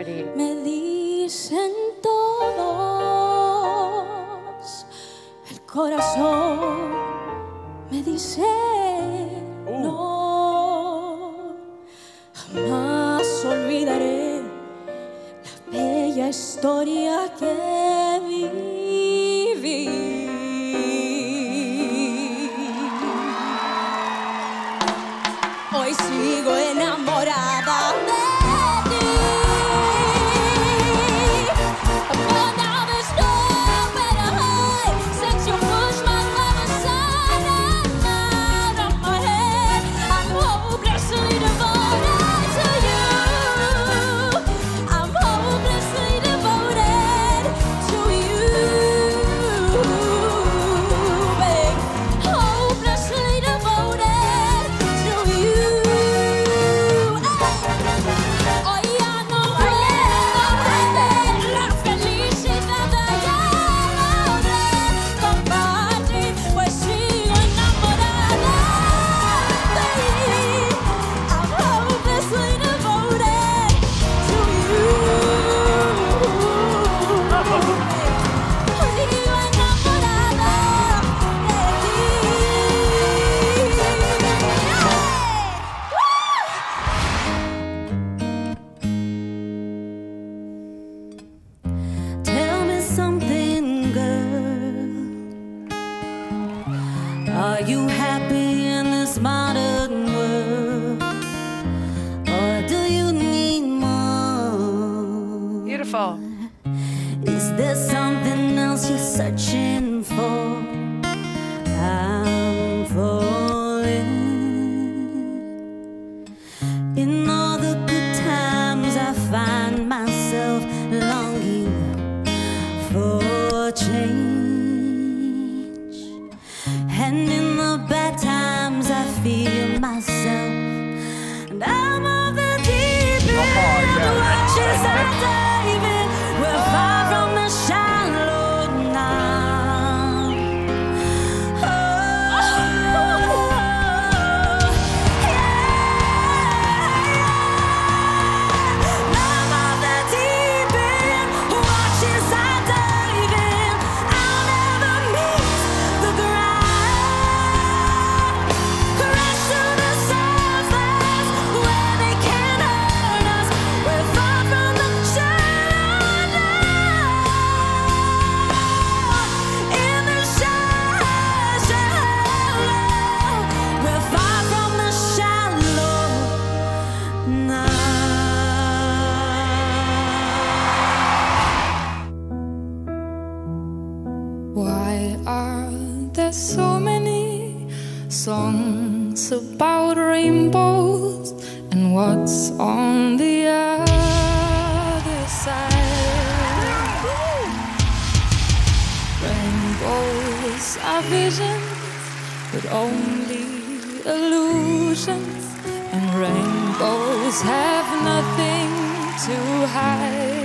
ready. Me dicen todos, el corazón me dice no, jamás olvidaré la bella historia que viví. Hoy sigo enamorada de ti. But now there's nowhere to hide since you pushed my love aside and out of my head. I'm hopelessly devoted to you. I'm hopelessly devoted to you, babe. Hopelessly devoted to you. Hoy ya no puedo perder la felicidad de ya logré compartir, pues sigo enamorada de ti. I'm hopelessly devoted to you. Hoy sigo enamorada de ti. Tell me something, girl. Are you happy in this modern world? Or do you need more? Beautiful. Is there something else you're searching for? I'm falling. In all the good times I find myself longing for change, and in the bad times I feel myself, and I'm of the deep end. Watch as I dive in. We're far from the shallow now. Oh, yeah. I'm of the deep end. Watch as I dive in. I'll never meet the ground. Crash to the surface where they can't hurt us. We're far from the shallow now. In the shallow, we're far from the shallow now. Why are there so many songs about rainbows, and what's on the other side? Rainbows are visions, but only illusions, and rainbows have nothing to hide.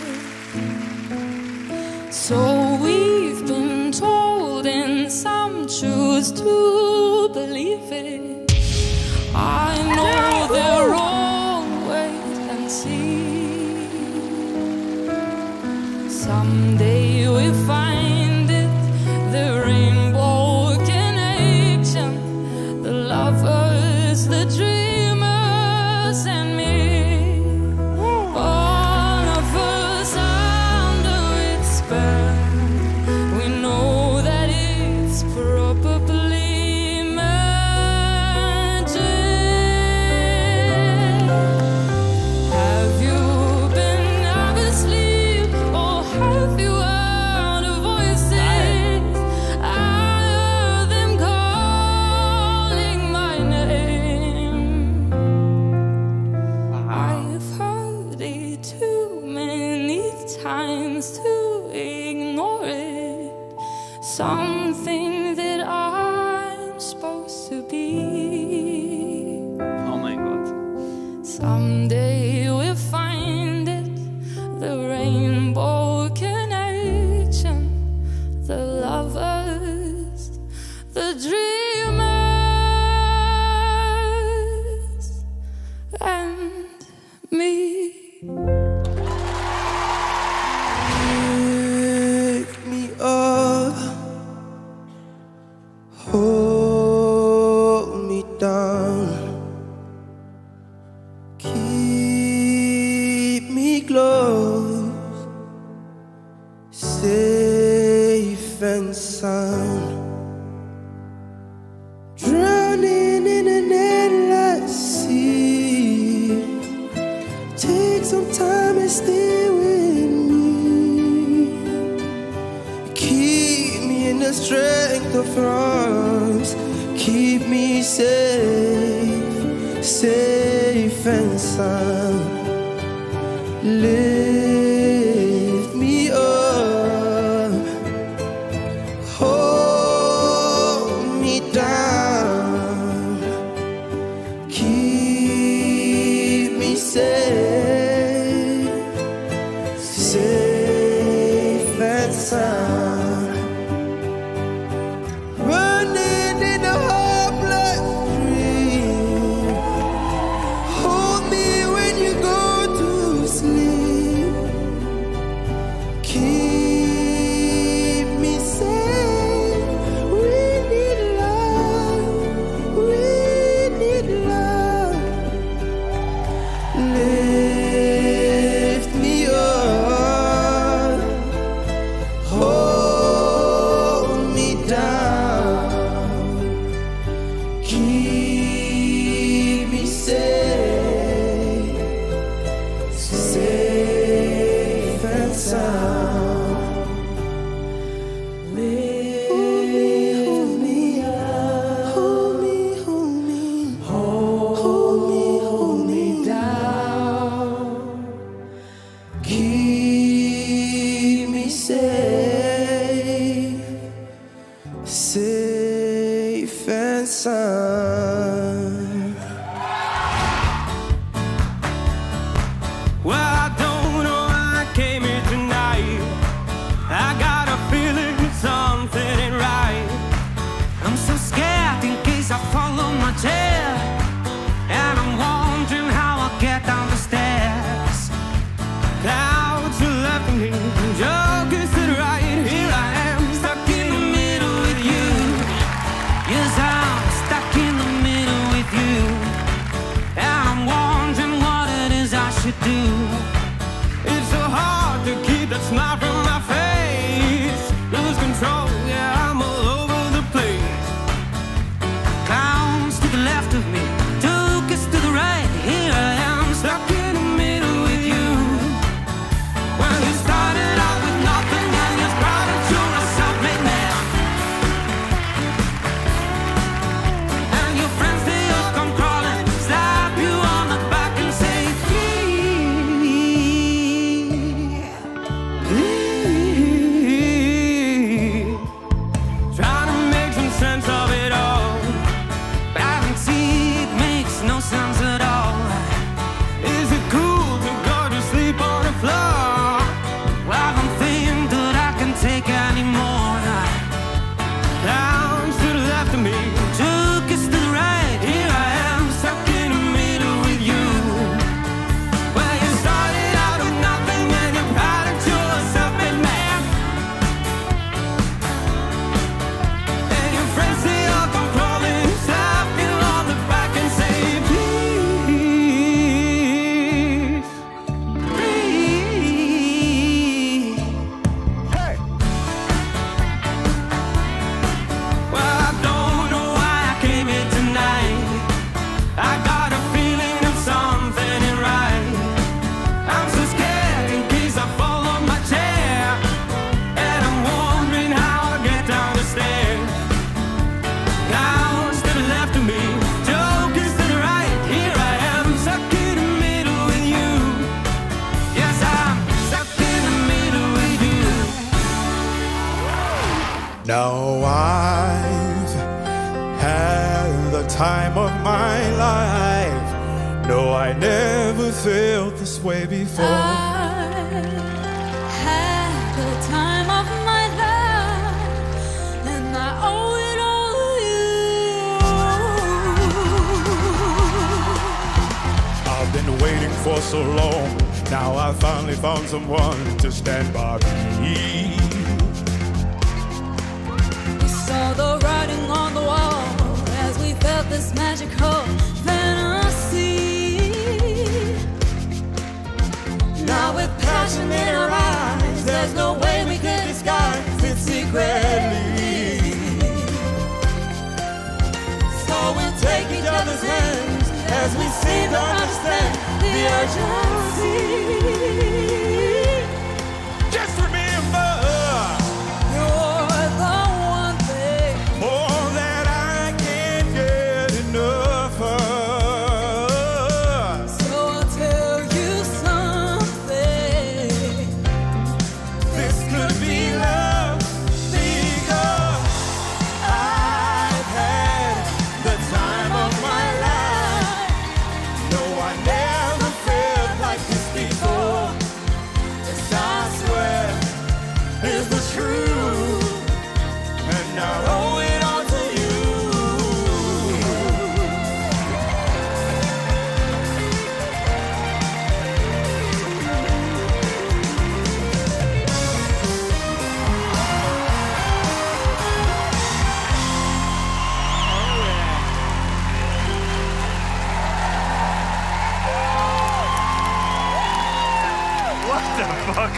So we've been told, and some choose to believe it. I know they're wrong, wait and see. Someday we find it, the rainbow connection, the lovers, the dreamers, and me. All of us under its spell. We know that it's probably magic. keep me safe, safe and sound. Lift me up, hold me down, keep me safe, safe and sound. Running in a hopeless dream, hold me when you go to sleep, keep me safe. We need love, we need love. Lift me up, hold me down, keep me safe, safe and sound. Lift me up, hold me, hold me, hold me down, keep me safe, safe and sound. Well, I don't know why I came here tonight. I got a feeling something ain't right. I'm so scared in case I fall on my chair, and I'm wondering how I'll get down the stairs. Clouds are left me, joke is it right. Here I am, stuck in the middle with you. Yes, I'm stuck in the middle with you, and I'm wondering what it is I should do. It's so hard to keep that smile from my face. Lose control, yeah, I'm all over the place. Clowns to the left of me, jokers to the right. Here I am, stuck in the middle with you. Well, you started out with nothing, and you're proud that you're a self-made man. And your friends, they all come crawling, slap you on the back and say, please, please. Trying to make some sense of it all, but I can see it makes no sense at all. Is it cool to go to sleep on the floor? Well, I don't think that I can take anymore. Clowns to the left of me, jokers to the right. Here I am, stuck in the middle with you. Well, you started out with nothing, and you're proud that you're a self-made man. And your friends, they all come crawling, slap you on the back and say, please, please. Hey. Well, I don't know why I came here tonight. I got a feeling of something ain't right. I'm so scared in case I fall on my chair, and I'm wondering how I'll get down the stairs. Clowns to the left of me, jokers to the right. Here I am, stuck in the middle with you. Yes, I'm stuck in the middle with you. Now I've had the time of my life. No, I never felt this way before. I had the time of my life, and I owe it all to you. I've been waiting for so long. Now I finally found someone to stand by me. We saw the writing on the wall as we felt this magical fantasy. Now with passion in our eyes, there's no way we can disguise it secretly. So we'll take each other's hands as we seem to understand the urgency. Just remember, You're the one thing all that I can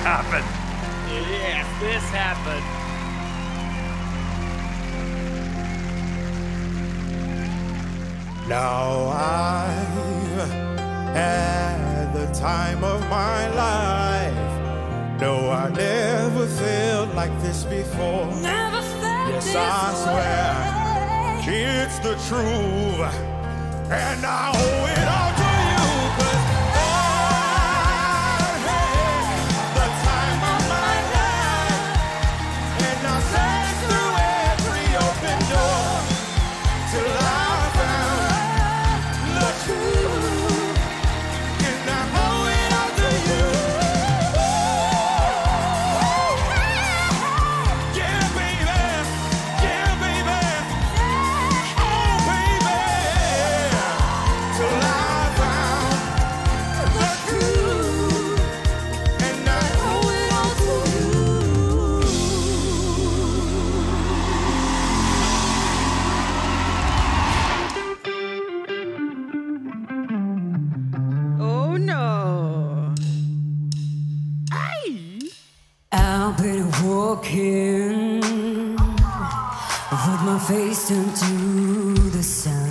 happened. Yes, this happened. Now I've had the time of my life. No, I never felt like this before. Never felt Yes, this I swear it's the truth, and I owe it all to you, 'cause I've had the time of my life, and I searched through every open door till I found the truth, and I owe it all to you. Yeah, baby, yeah, baby, oh, baby, till I found the truth, and I owe it all to you. Oh no. I've been walking with my face turned to the sun.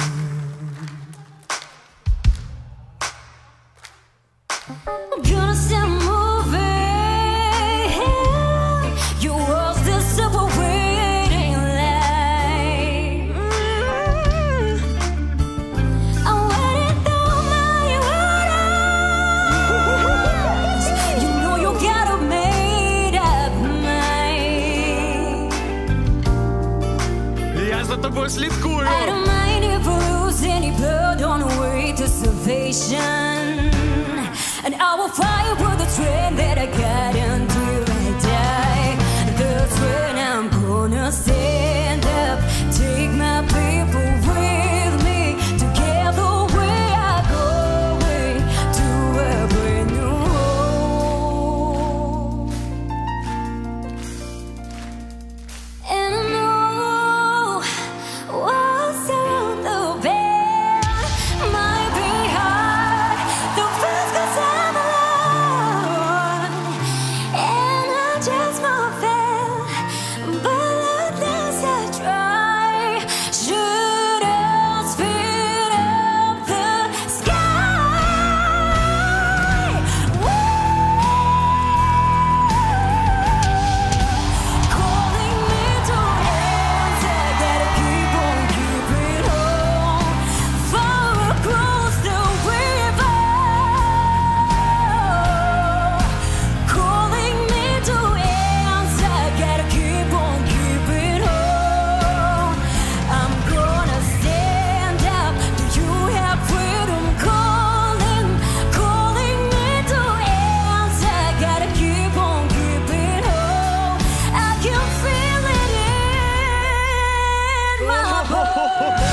I'm gonna start moving. Your world's the separating line. I'm waiting through my eyes. You know you got a made up mind. Я за тобою слідкую. I don't mind if I lose any blood on the way to salvation. And I will fight with the train that I got until I die. That's when I'm gonna stand up, take my people with me. Together we are going to a brand new home. And I know what's around the bend might be hard to face 'cause I'm alone, and I just won't fail. But at least I try. Shoot us, speed up the sky. Calling me to answer, gotta keep on keeping on. Far across the river, calling me to answer, gotta keep on keeping on. I'm gonna stand up. Do you have freedom? Calling me to answer, gotta keep on keeping on. I can feel it in my bones.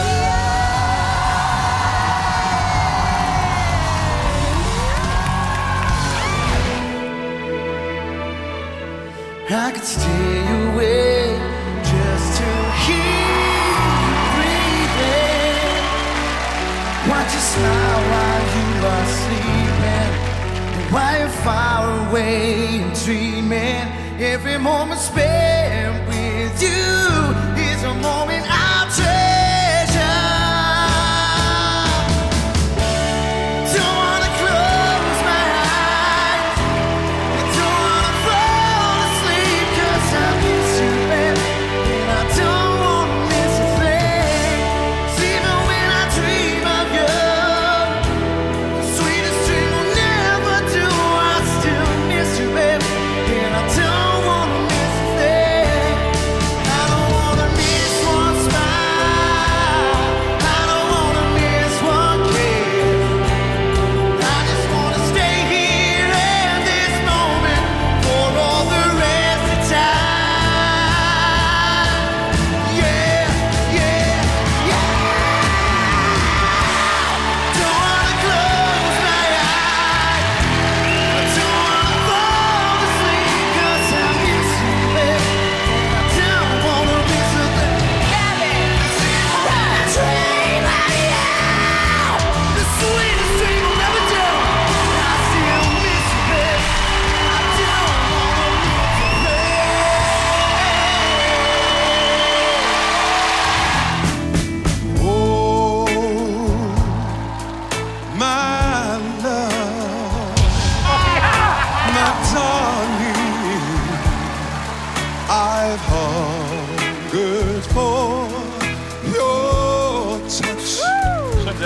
I could stay awake just to hear you breathing. Watch you smile while you are sleeping, and while you're far away and dreaming. Every moment spent with you is a moment I'll treasure. Don't wanna close my eyes, I don't wanna fall asleep, 'cause I miss you, baby, and I don't wanna miss a thing. 'Cause even when I dream of you, the sweetest dream will never do. I still miss you, baby, and I don't wanna miss a thing. I don't wanna miss one smile.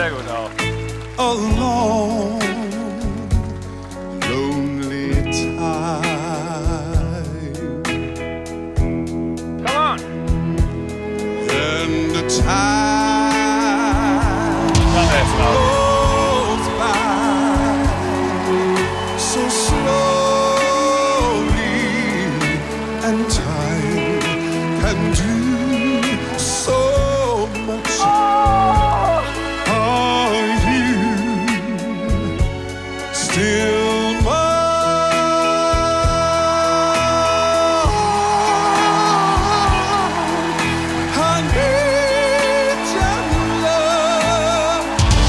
sehr gut auch. A long, lonely time. Come on. And the time Komm jetzt noch. goes by so slowly, and time can do so much. Are you still mine? I need your love.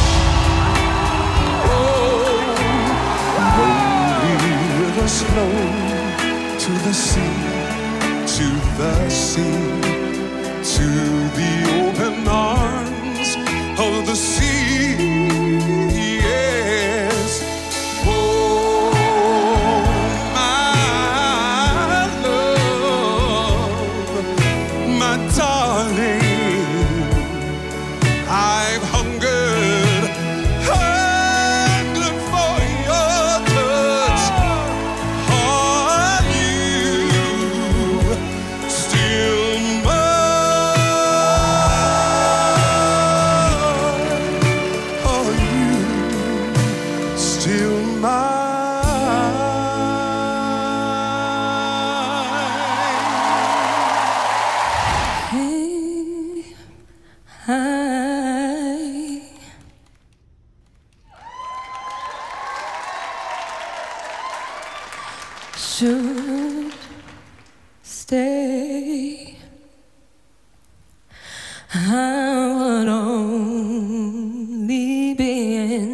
Rivers flow to the sea, to the sea, to the open arms of the sea. Yes. Oh, my love, my darling, I've hungered for your touch. Are you still mine? Are you still mine? Should stay. I would only be in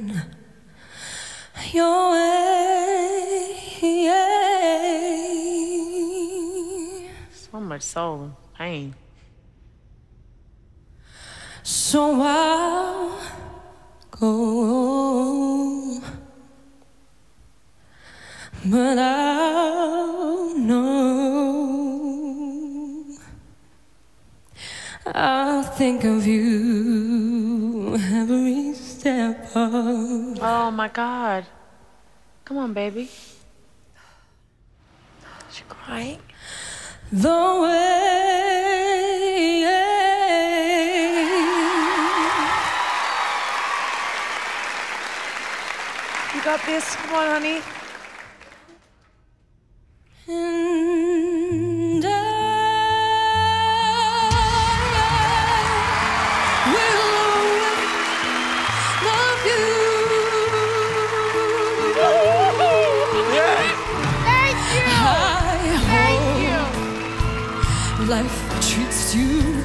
your way. So much soul and pain. So I'll go, but I'll know I'll think of you every step of. Oh my God. Come on, baby. She crying? The way. You got this. Come on, honey. And I will always love you. Thank you. I Thank hope you. life treats you